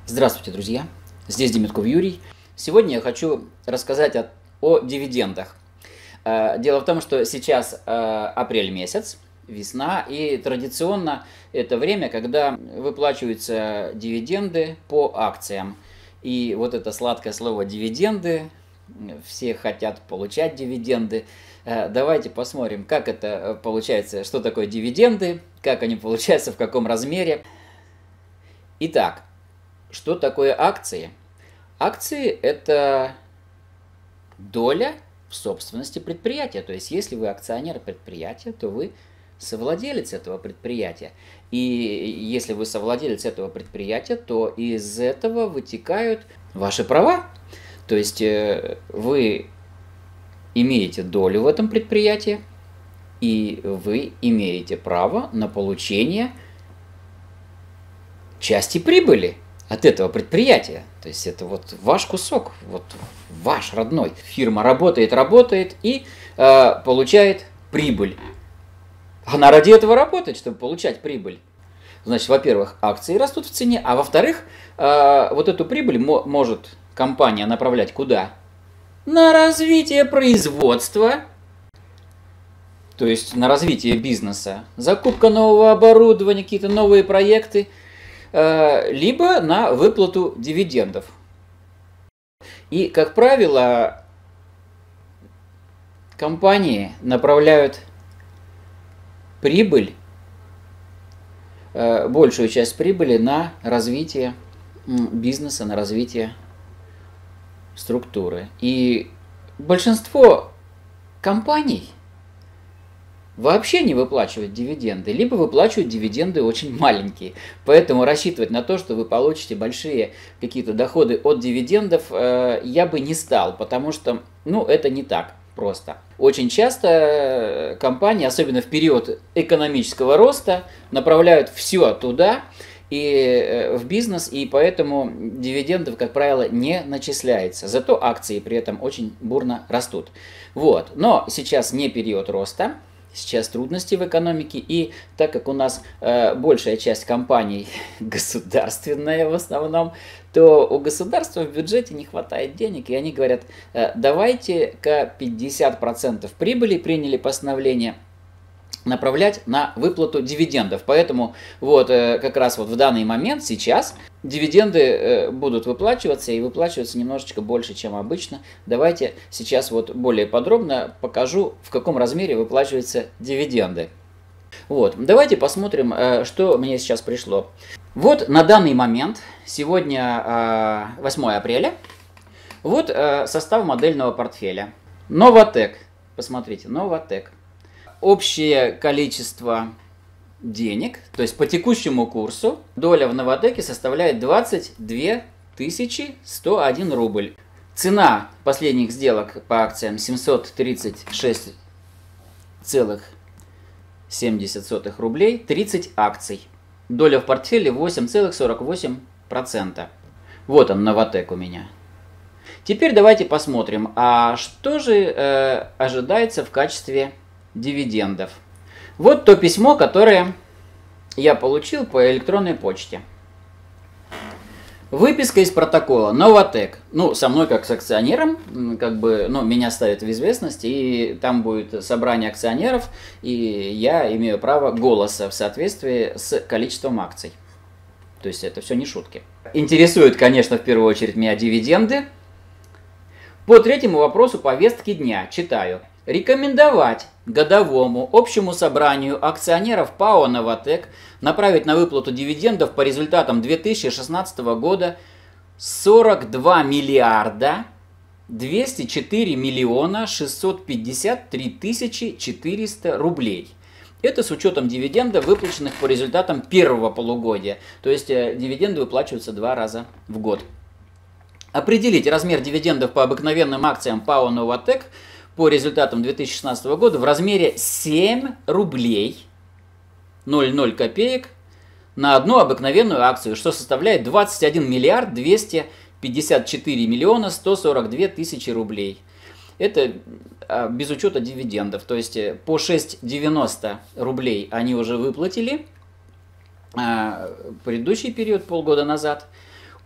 Здравствуйте, друзья! Здесь Демятков Юрий. Сегодня я хочу рассказать о дивидендах. Дело в том, что сейчас апрель месяц, весна, и традиционно это время, когда выплачиваются дивиденды по акциям. И вот это сладкое слово «дивиденды», все хотят получать дивиденды. Давайте посмотрим, как это получается, что такое дивиденды, как они получаются, в каком размере. Итак, что такое акции? Акции – это доля в собственности предприятия. То есть, если вы акционер предприятия, то вы совладелец этого предприятия. И если вы совладелец этого предприятия, то из этого вытекают ваши права. То есть, вы имеете долю в этом предприятии, и вы имеете право на получение части прибыли от этого предприятия. То есть это вот ваш кусок, вот ваш родной. Фирма работает и получает прибыль. Она ради этого работает, чтобы получать прибыль. Значит, во-первых, акции растут в цене, а во-вторых, вот эту прибыль может компания направлять куда? На развитие производства, то есть на развитие бизнеса, закупка нового оборудования, какие-то новые проекты, либо на выплату дивидендов. И, как правило, компании направляют прибыль, большую часть прибыли на развитие бизнеса, на развитие структуры. И большинство компаний вообще не выплачивают дивиденды, либо выплачивают дивиденды очень маленькие. Поэтому рассчитывать на то, что вы получите большие какие-то доходы от дивидендов, я бы не стал, потому что, это не так просто. Очень часто компании, особенно в период экономического роста, направляют все туда, и в бизнес, и поэтому дивидендов, как правило, не начисляется. Зато акции при этом очень бурно растут. Вот. Но сейчас не период роста. Сейчас трудности в экономике, и так как у нас большая часть компаний государственная в основном, то у государства в бюджете не хватает денег, и они говорят, давайте-ка 50% прибыли, приняли постановление, направлять на выплату дивидендов. Поэтому вот как раз вот в данный момент сейчас дивиденды будут выплачиваться, и выплачиваться немножечко больше, чем обычно. Давайте сейчас вот более подробно покажу, в каком размере выплачиваются дивиденды. Вот, давайте посмотрим, что мне сейчас пришло. Вот на данный момент, сегодня 8 апреля, вот состав модельного портфеля. Новатэк, посмотрите, Новатэк. Общее количество денег, то есть по текущему курсу, доля в Новатэке составляет 22 101 рубль. Цена последних сделок по акциям 736,70 рублей, 30 акций. Доля в портфеле 8,48%. Вот он, Новатэк у меня. Теперь давайте посмотрим, а что же ожидается в качестве дивидендов. Вот то письмо, которое я получил по электронной почте. Выписка из протокола. Новатэк. Со мной как с акционером, меня ставят в известность, и там будет собрание акционеров, и я имею право голоса в соответствии с количеством акций. То есть это все не шутки. Интересуют, конечно, в первую очередь меня дивиденды. По третьему вопросу повестки дня читаю. Рекомендовать годовому общему собранию акционеров ПАО «Новатэк» направить на выплату дивидендов по результатам 2016 года 42 миллиарда 204 миллиона 653 тысячи 400 рублей. Это с учетом дивидендов, выплаченных по результатам первого полугодия. То есть дивиденды выплачиваются 2 раза в год. Определить размер дивидендов по обыкновенным акциям ПАО «Новатэк» по результатам 2016 года в размере 7 рублей 00 копеек на одну обыкновенную акцию, что составляет 21 миллиард 254 миллиона 142 тысячи рублей. Это без учета дивидендов, то есть по 6,90 рублей они уже выплатили предыдущий период, полгода назад.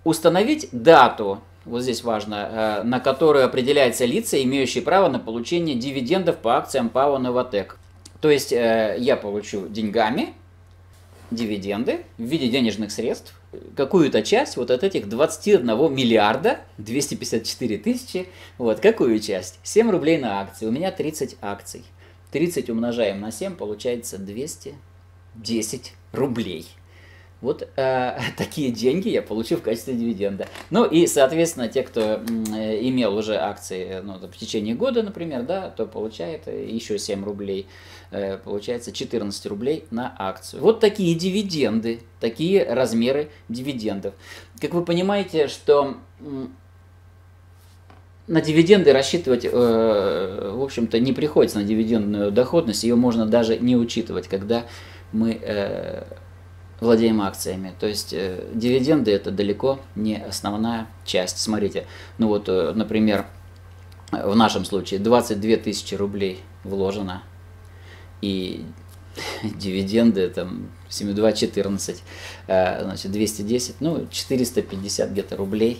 установить дату, вот здесь важно, на которую определяются лица, имеющие право на получение дивидендов по акциям ПАО «Новатэк». То есть я получу деньгами дивиденды в виде денежных средств, какую-то часть вот от этих 21 миллиарда 254 тысячи, вот какую часть? 7 рублей на акции, у меня 30 акций. 30 умножаем на 7, получается 210 рублей. Вот такие деньги я получу в качестве дивиденда. Ну и, соответственно, те, кто имел уже акции в течение года, например, да, то получает еще 7 рублей. Получается 14 рублей на акцию. Вот такие дивиденды, такие размеры дивидендов. Как вы понимаете, что на дивиденды рассчитывать, в общем-то, не приходится, на дивидендную доходность. Ее можно даже не учитывать, когда мы владеем акциями. То есть дивиденды это далеко не основная часть. Смотрите, ну вот, например, в нашем случае 22 тысячи рублей вложено, и дивиденды там 7,214, значит 210, ну 450 где-то рублей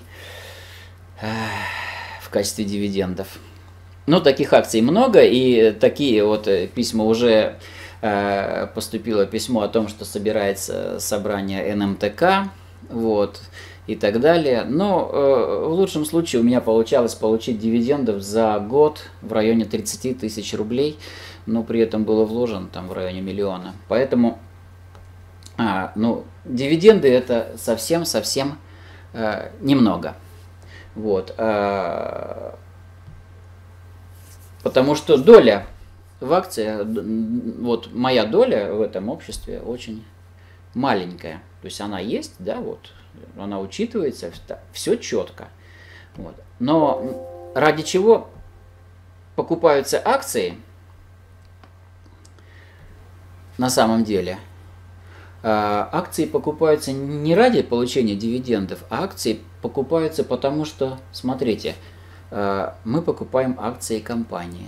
в качестве дивидендов. Но таких акций много, и такие вот письма уже поступило письмо о том, что собирается собрание НМТК, вот, и так далее. Но в лучшем случае у меня получалось получить дивидендов за год в районе 30 тысяч рублей, но при этом было вложено там в районе миллиона. Поэтому дивиденды это совсем-совсем немного. Вот, потому что доля в акции, вот моя доля в этом обществе очень маленькая. То есть она есть, да, вот, она учитывается, все четко. Вот. Но ради чего покупаются акции на самом деле? Акции покупаются не ради получения дивидендов, а акции покупаются потому, что, смотрите, мы покупаем акции компании.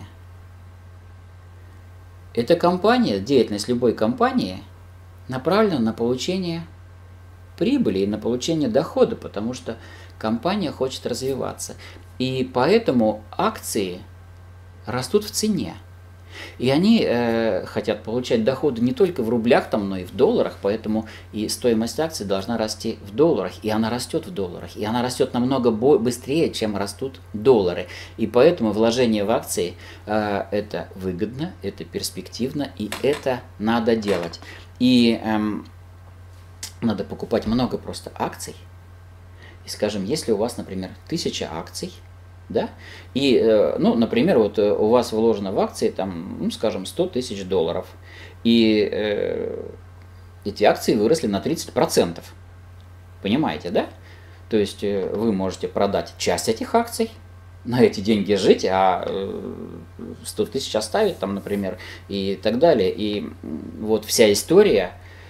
Эта компания, деятельность любой компании направлена на получение прибыли и на получение дохода, потому что компания хочет развиваться. И поэтому акции растут в цене. И они хотят получать доходы не только в рублях, там, но и в долларах, поэтому и стоимость акций должна расти в долларах, и она растет в долларах, и она растет намного быстрее, чем растут доллары. И поэтому вложение в акции это выгодно, это перспективно, и это надо делать. И надо покупать много просто акций. И, скажем, если у вас, например, 1000 акций, да, и, ну, например, вот у вас вложено в акции, там, ну, скажем, 100 тысяч долларов, и эти акции выросли на 30%. Понимаете, да? То есть вы можете продать часть этих акций, на эти деньги жить, а 100 тысяч оставить, там, например, и так далее. И вот вся история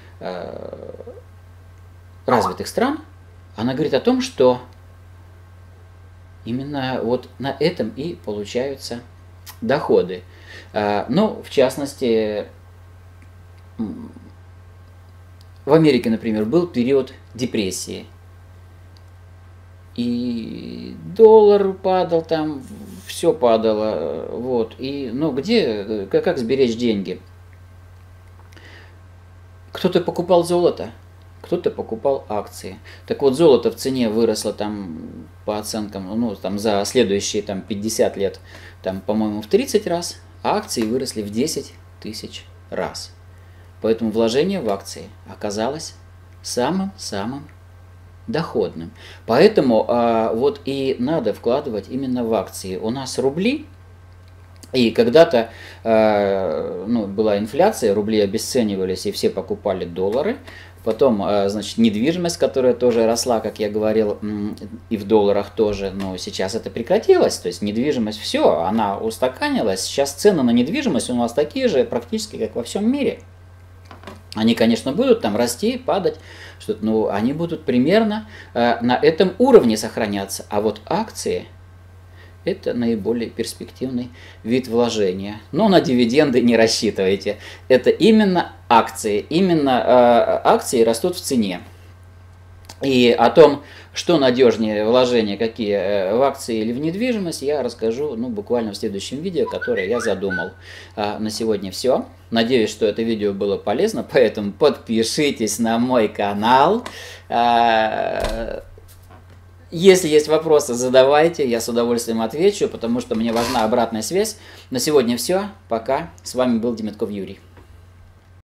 развитых стран, она говорит о том, что именно вот на этом и получаются доходы. Ну, в частности, в Америке, например, был период депрессии. И доллар падал, там все падало. Вот. И, ну, где, как сберечь деньги? Кто-то покупал золото, кто-то покупал акции. Так вот, золото в цене выросло там по оценкам, ну, там за следующие там 50 лет, там, по-моему, в 30 раз, а акции выросли в 10 тысяч раз. Поэтому вложение в акции оказалось самым-самым доходным. Поэтому вот и надо вкладывать именно в акции. У нас рубли, и когда-то была инфляция, рубли обесценивались, и все покупали доллары. Потом, значит, недвижимость, которая тоже росла, как я говорил, и в долларах тоже, но сейчас это прекратилось. То есть недвижимость, все, она устаканилась. Сейчас цены на недвижимость у нас такие же практически, как во всем мире. Они, конечно, будут там расти, падать, что-то, но они будут примерно на этом уровне сохраняться. А вот акции – это наиболее перспективный вид вложения. Но на дивиденды не рассчитывайте. Это именно акции. Именно акции растут в цене. И о том, что надежнее вложения, какие в акции или в недвижимость, я расскажу буквально в следующем видео, которое я задумал. На сегодня все. Надеюсь, что это видео было полезно, поэтому подпишитесь на мой канал. Если есть вопросы, задавайте, я с удовольствием отвечу, потому что мне важна обратная связь. На сегодня все. Пока. С вами был Демятков Юрий.